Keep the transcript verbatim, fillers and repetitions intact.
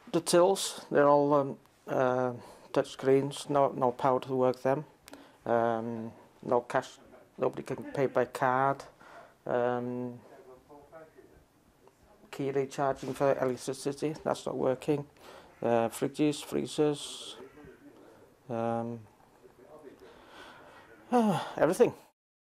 the tills, they're all um, uh, touch screens, no, no power to work them, um, no cash, nobody can pay by card, um, key recharging for electricity, that's not working, uh, fridges, freezers, um, uh, everything.